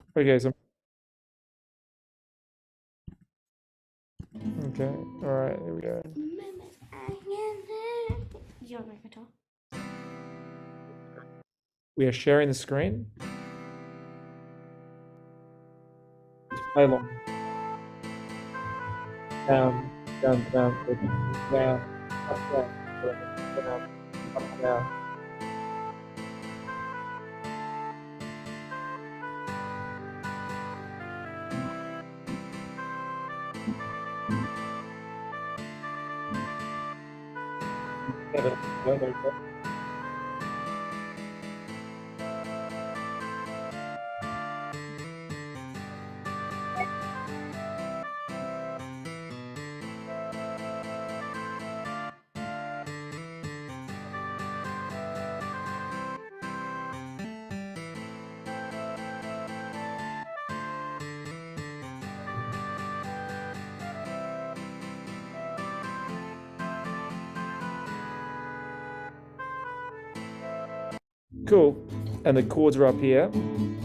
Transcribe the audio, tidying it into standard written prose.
Okay, so okay, all right, here we go. You want my guitar? We are sharing the screen. Play along. Down, down, down, down, up, down, down, up, down. Yeah, there you go. Cool. And the chords are up here.